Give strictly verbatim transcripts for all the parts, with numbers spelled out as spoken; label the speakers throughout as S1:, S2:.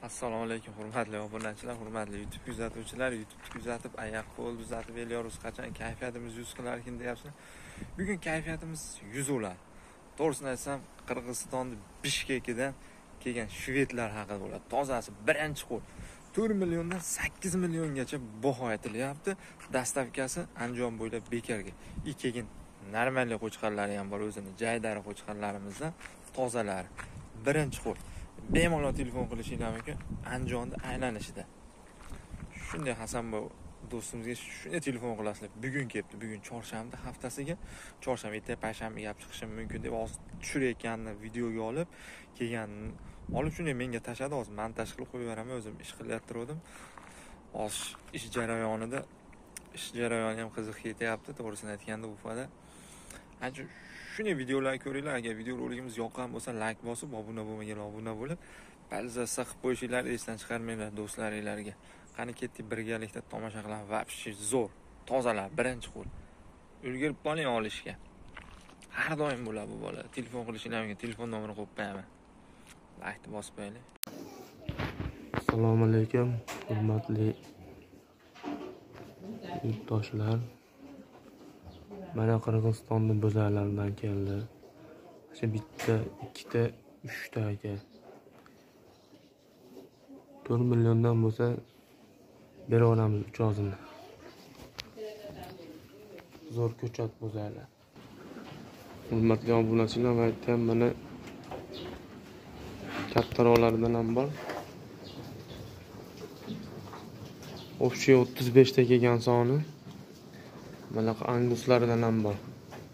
S1: Assalomu alaykum hurmatli obunachilar, hurmatli YouTube kuzatuvchilar. YouTube kuzatib, oyoq qo'l uzatib Belarus qachon kayfiyatimiz yuz qilarkin deyapsizlar. Bugun kayfiyatimiz yuz bo'ladi. To'g'risini aytsam, Qirg'izistonning Bishkekidan kelgan shvedlar haqida bo'ladi. Tozasi birinchi qo'l to'rt milliondan sakkiz milliongacha baho aytilyapti. Dastavkasi Andijon bo'ylab bekarga. I keyin normalniy qo'chqarlari ham bor, o'zini jaydari qo'chqarlarimizdan tozalari. Birinchi qo'l bemalol telefon qilishinglar mumkin. Andijonda aylanishida. Shunday Hasanboy do'stimizga shunday telefon qilasizlar. Bugun kelibdi. Bugun chorshanba haftasiga, chorshanba erta payshanbaga olib chiqishim mumkin deb hozir tushirayotganini videoga olib kelganini olib shunday menga tashadi. Hozir montaj qilib qo'yib beraman, o'zim ish qilayotgandim. Hozir ish jarayonida ish jarayoni ham qiziq ketyapti. To'g'risini aytganda Ufada. Ancha shunday videolar ko'ringlar. Agar video roligimiz yoqqan bo'lsa, like bosib, obuna bo'lmaganlar obuna bo'lib, balzasa qilib qo'yishinglarni esdan chiqarmanglar do'stlaringlarga. Qani ketdik birgalikda tomosha qilamiz. Vobshe zo'r, tozalar, birinchi qo'l. Ulgurib qoling olishga. Har doim bo'ladi bu bola. Telefon qilishinglar mumkin. Telefon nomerini qo'yib qo'yaman. Like bosib qo'ying.
S2: Assalomu alaykum, hurmatli yurtdoshlar. Mana Qirg'izistonning bozorlaridan keldi. Shu bitta, ikkita, uchta aka. to'rt milliondan bo'lsa beraveramiz uch ozini. Zo'r ko'chat bozorlar. Hurmatli obunachilar, aytgan mana kattaroqlardan ham bor. Общий o'ttiz besh ta kelgan soni. Mana anguslaridan ham bor.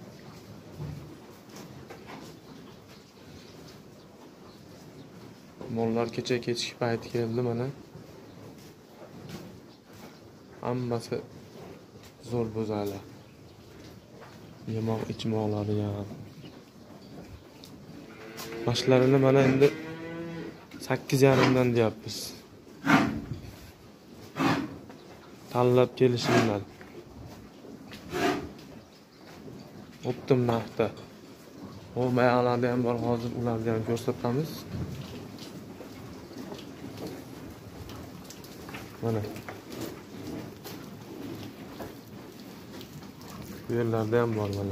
S2: Mollar kecha kechki payt keldi mana. Hammasi zo'r bozorlar. Yemoq ichmoqlari ham. Mashlarini mana endi sakkiz yarim dan deyapmiz. Tanlab kelishinglar. O'tdim narxda. O mayalarda ham bor, hozir ularni ham ko'rsatamiz. Mana. Bu yerlarda ham bor mana.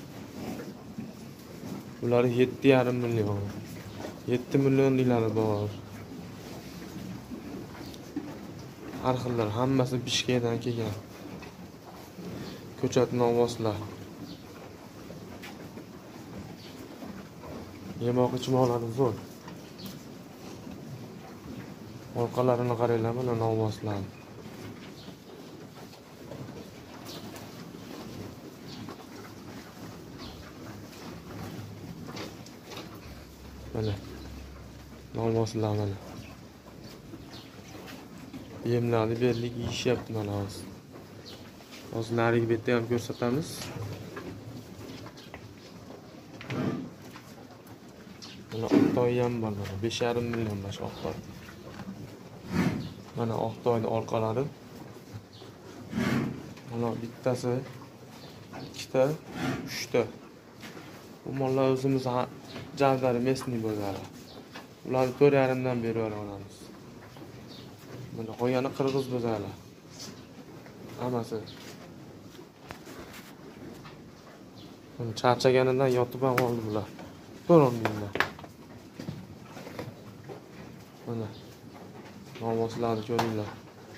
S2: Ular yetti yarim million. yetti million dilari bor. Har xillar, hammasi Bishkekdan kelgan. Ko'chat novvoslar. Yemoq ichmoqlari zo'r. Orqalarini qaranglar, mana novvoslar. Mana novvoslar mana. Yemlarni berlik yeyishyapti mana hozir. Hozir narigi betda ham ko'rsatamiz. Mana Oqtoy ham bor mana besh yarim million bash Oqtoy. Mana Oqtoyning orqalari. Mana bittasi, ikkita, uchta. Bu mollar o'zimiz javdari mesniy bo'ladi. Ularni to'rt yarim dan berib olamiz. Mana qo'yani qirg'iz bozorlar. Hammasi. Mana charchaganidan yotib ham qoldi bular. Ko'ringlar. Mana novvoslarni ko'ringlar.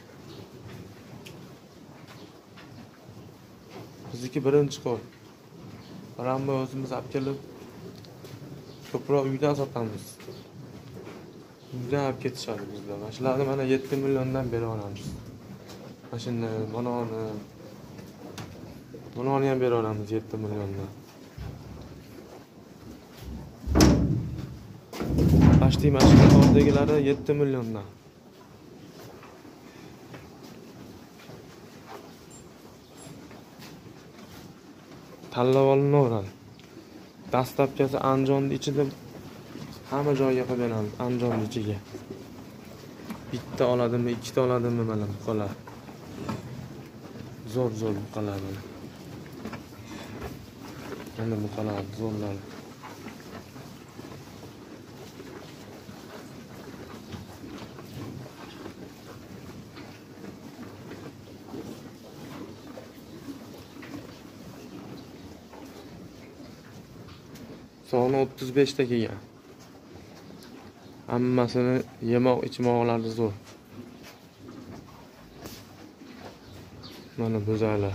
S2: Bizniki birinchi qo'l. Baramma o'zimiz olib kelib ko'proq uydan sotamiz. Uydan olib ketishadi bizlar. Mashlarni mana yetti milliondan berib olamiz. Mashina, banoni. Banoni ham berib olamiz yetti milliondan. Pashti mashina oldagilari yetti milliondan. Tanlab olinaveradi. Dastlabkasi Andijonning ichida hamma joyga qilib beramiz, Andijonning ichiga. Bitta oladimi, ikkita oladimi mana buqalar. Zo'r zo'r buqalar mana. Mana buqalar zo'rlar. soni o'ttiz beshta kelgan. Hammasini yemoq ichmoqlari zo'r. Mana bo'zaklar.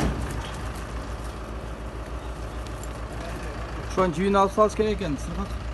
S3: Şu an düğün alsa az gereken.